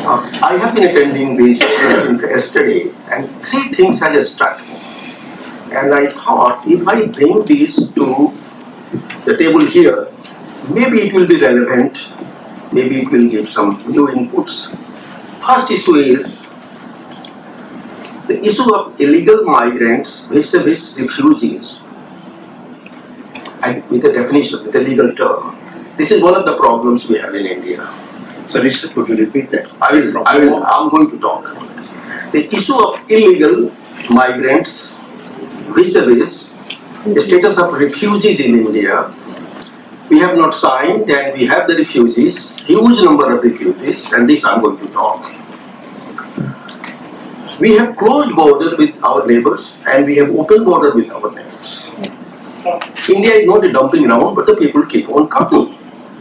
I have been attending these since yesterday, and three things have struck me. And I thought, if I bring these to the table here, maybe it will be relevant, maybe it will give some new inputs. First issue is the issue of illegal migrants vis-a-vis refugees, and with a definition, with a legal term. This is one of the problems we have in India. Sorry, sir, could you repeat that? I'm going to talk on this. The issue of illegal migrants vis-a-vis the status of refugees in India. We have not signed, and we have the refugees, huge number of refugees, and this I'm going to talk. We have closed border with our neighbors, and we have open border with our neighbors. India is not a dumping ground, but the people keep on coming.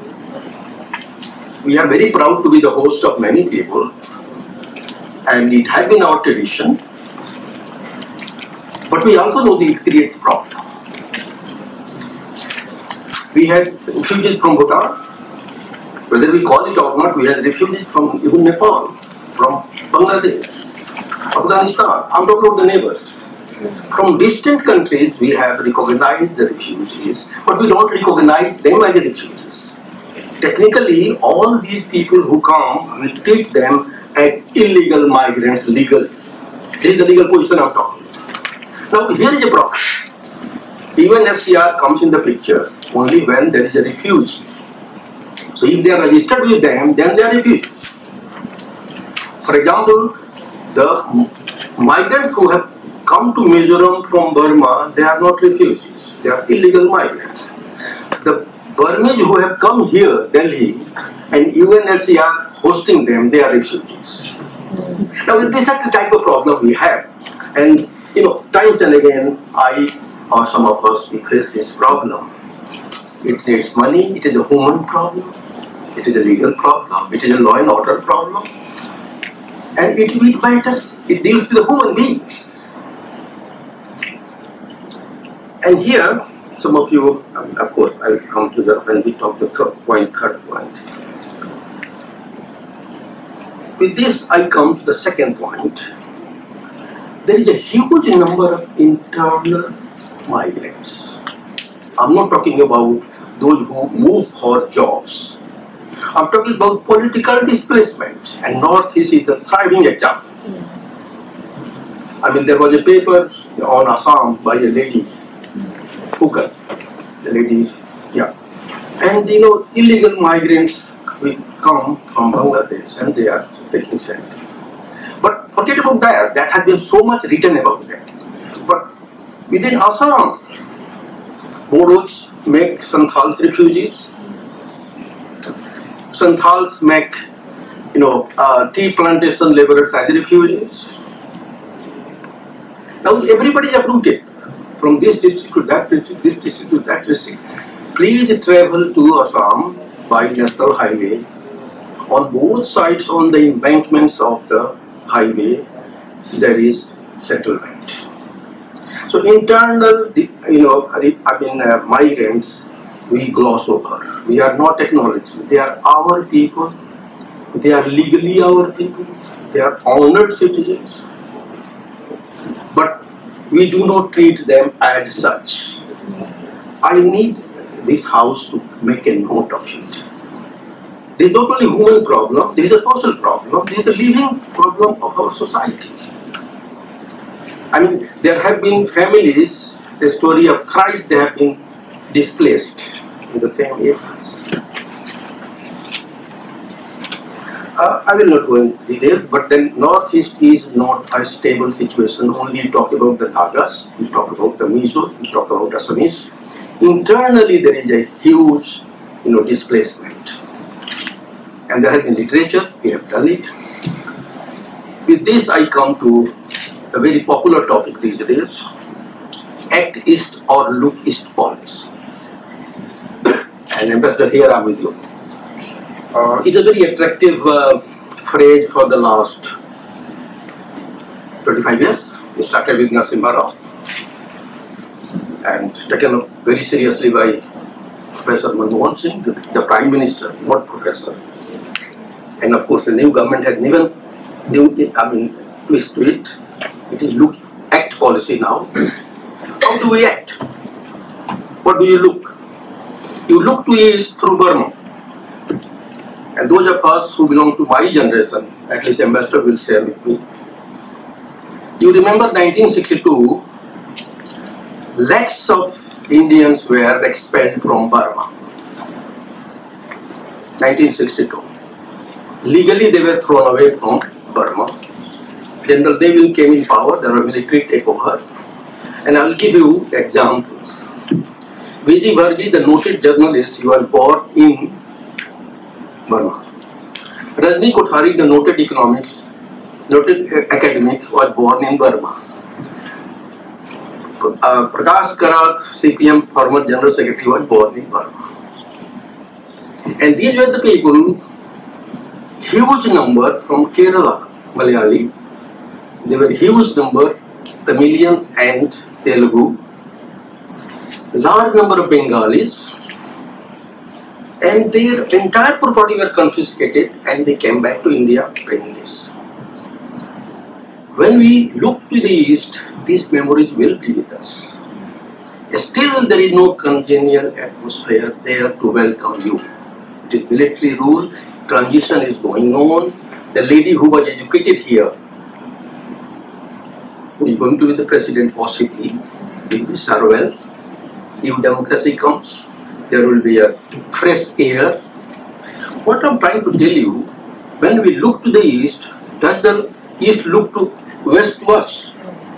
We are very proud to be the host of many people, and it has been our tradition. But we also know that it creates problem. We had refugees from Bhutan, whether we call it or not. We had refugees from even Nepal, from Bangladesh, Afghanistan. I'm talking about the neighbors. From distant countries, we have recognized the refugees, but we don't recognize them as refugees. Technically, all these people who come, we treat them as illegal migrants legally. This is the legal position I'm talking about. Now, here is a problem. UNHCR comes in the picture only when there is a refugee. So if they are registered with them, then they are refugees. For example, the migrants who have come to Mizoram from Burma, they are not refugees, they are illegal migrants. The Burmese who have come here, Delhi, and UNHCR hosting them, they are refugees. Now this is the type of problem we have. And you know, times and again, I or some of us, we face this problem. It needs money, it is a human problem, it is a legal problem, it is a law and order problem, and it matters, it deals with the human beings. And here, some of you, of course, I will come to the, when we talk the third point. With this, I come to the second point. There is a huge number of internal migrants. I'm not talking about those who move for jobs. I'm talking about political displacement, and Northeast is the thriving example. I mean, there was a paper on Assam by a lady, Hooker, the lady, yeah. And you know, illegal migrants will come from Bangladesh and they are taking shelter. But forget about that, that has been so much written about that. But within Assam, Boros make Santals refugees. Santals make, you know, tea plantation laborers as refugees. Now everybody is uprooted from this district to that district, this district to that district. Please travel to Assam by national highway. On both sides, on the embankments of the highway, there is settlement. So internal, you know, migrants, we gloss over. We are not acknowledging. They are our people. They are legally our people. They are honored citizens. But we do not treat them as such. I need this house to make a note of it. This is not only a human problem, this is a social problem, this is a living problem of our society. I mean, there have been families, the story of thrice they have been displaced in the same areas. I will not go into details, but then Northeast is not a stable situation. Only talk about the Nagas, we talk about the Mizo, we talk about Assamese. Internally there is a huge, you know, displacement. And there has been literature, we have done it. With this I come to a very popular topic these days, Act East or Look East policy. And Ambassador, here I am with you. It's a very attractive phrase for the last 25 years. It started with Narasimha Rao and taken up very seriously by Professor Manmohan Singh, the Prime Minister, not Professor. And of course, the new government had given twist to it. It is act policy now. How do we act? What do you look? You look to East through Burma. And those of us who belong to my generation, at least Ambassador will share with me. You remember 1962, lakhs of Indians were expelled from Burma. 1962. Legally they were thrown away from Burma. General Neville came in power, there was military takeover. And I will give you examples. V.G. Varghese, the noted journalist, he was born in Burma. Rajni Kothari, the noted academic, was born in Burma. Prakash Karat, CPM former General Secretary, was born in Burma. And these were the people, huge number from Kerala, Malayali. They were huge number, Tamilians and Telugu. Large number of Bengalis. And their entire property were confiscated and they came back to India penniless. When we look to the East, these memories will be with us. Still there is no congenial atmosphere there to welcome you. It is military rule, transition is going on. The lady who was educated here, who is going to be the president possibly, will be Sarwell. If democracy comes, there will be a fresh air. What I am trying to tell you, when we look to the East, does the East look to West to us?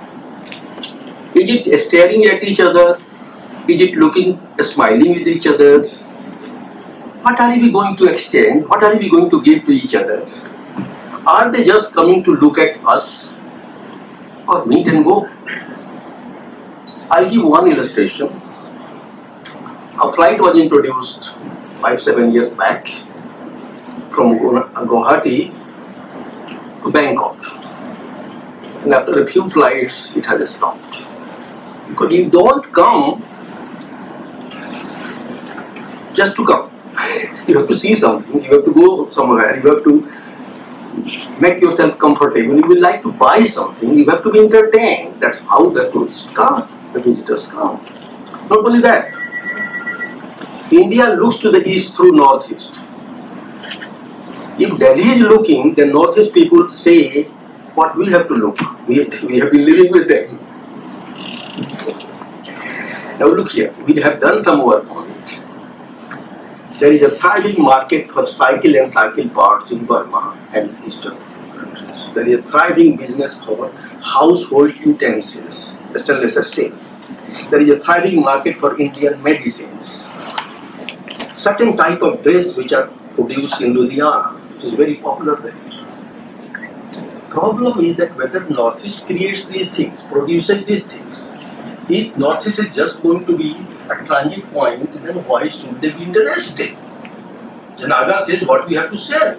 Is it staring at each other? Is it looking, smiling with each other? What are we going to exchange? What are we going to give to each other? Are they just coming to look at us or meet and go? I'll give one illustration. A flight was introduced 5-7 years back from Guwahati to Bangkok. And after a few flights, it has stopped. Because you don't come just to come. You have to see something, you have to go somewhere, you have to make yourself comfortable, you will like to buy something, you have to be entertained. That's how the tourists come, the visitors come. Not only that, India looks to the East through Northeast. If Delhi is looking, then Northeast people say, what we have to look? We have been living with them. Now look here, we have done some work on it. There is a thriving market for cycle and cycle parts in Burma and Eastern countries. There is a thriving business for household utensils, stainless steel. There is a thriving market for Indian medicines. Certain type of dress which are produced in Ludhiana, which is very popular there. Problem is that whether Northeast creates these things, produces these things, if Northeast is just going to be a transit point, then why should they be interested? Janaga says what we have to sell.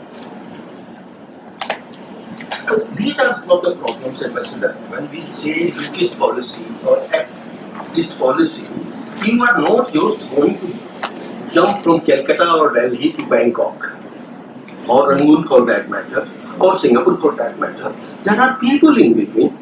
These are some of the problems, Ambassador. When we say East policy or East policy, you are not just going to jump from Calcutta or Delhi to Bangkok or Rangoon for that matter or Singapore for that matter. There are people in between.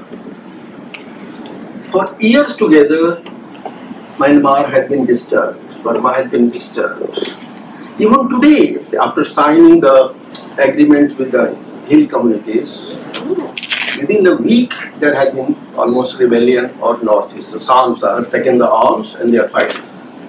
For years together, Myanmar had been disturbed, Burma had been disturbed. Even today, after signing the agreement with the hill communities, within a week there had been almost rebellion or Northeast. The Sans have taken the arms and they are fighting.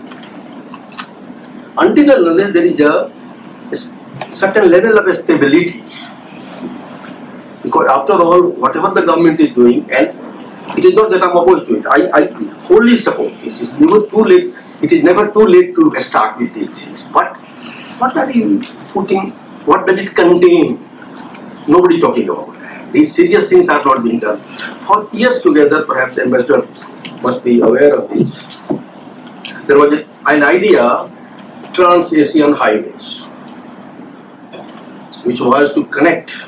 Until unless there is a certain level of stability, because after all, whatever the government is doing, and it is not that I am opposed to it, I wholly support this. It's never too late. It is never too late to start with these things. But what are you putting? What does it contain? Nobody talking about that. These serious things are not being done. For years together, perhaps Ambassador must be aware of this. There was an idea, Trans-Asian highways, which was to connect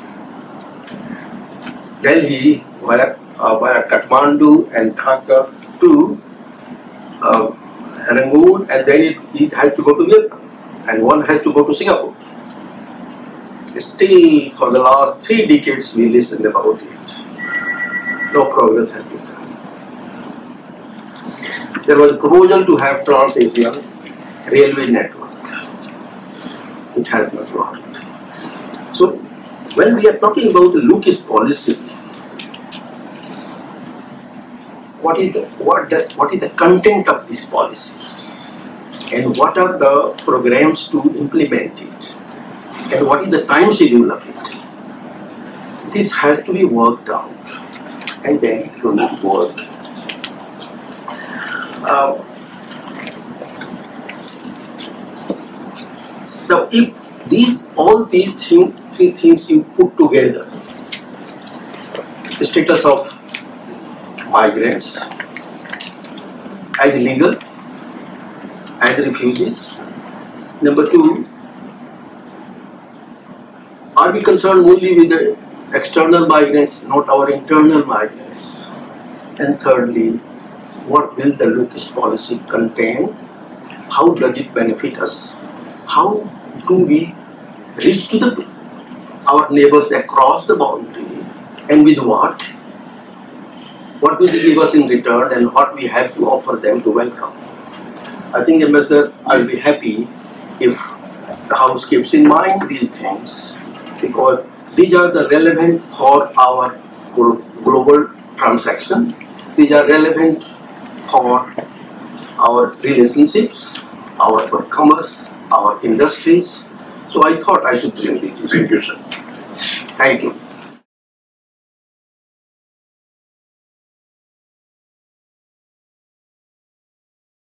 Delhi via Kathmandu and Dhaka to Rangoon, and then it has to go to Vietnam, and one has to go to Singapore. still for the last 3 decades we listened about it. No progress has been done. There was a proposal to have Trans-Asian railway network. It has not worked. So when we are talking about the Lucas policy, what is the content of this policy, and what are the programs to implement it, and what is the time schedule of it? This has to be worked out, and then it will work. Now, if all these 3 things you put together, the status of migrants as illegal, as refugees. Number 2, are we concerned only with the external migrants, not our internal migrants? And thirdly, what will the Lucas policy contain? How does it benefit us? How do we reach to our neighbors across the boundary, and with what? What will they give us in return, and what we have to offer them to welcome? I think, Ambassador, I'll be happy if the House keeps in mind these things, because these are the relevant for our global transaction. These are relevant for our relationships, our commerce, our industries. So I thought I should bring these. Thank you, sir. Thank you.